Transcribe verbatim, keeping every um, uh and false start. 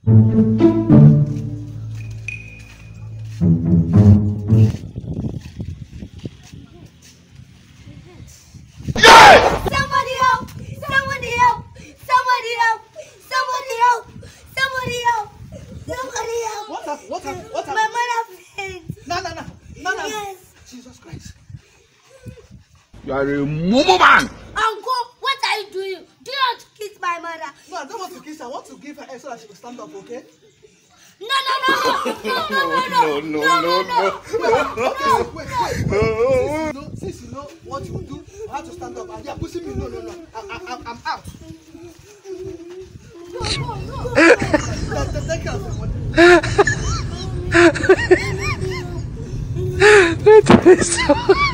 Somebody help! Somebody help! Somebody help! Somebody help! Somebody help! Somebody help! What happened? What happened? What happened? My mother fainted. No, no, no. No, no. Yes. Jesus Christ. You are a mumu man. Uncle, what are you doing? Do you want to kiss my mother? No, I don't want to kiss her. I want to give her air so that she will stand up, okay? No, no, no, no, no, no, no, no, no, no. Okay, wait, wait, wait. Since you know, since you know what you do, I have to stand up. And they are pushing me. No, no, no. I, I, I'm, I'm out. no, no, no. Take care of the money. That is so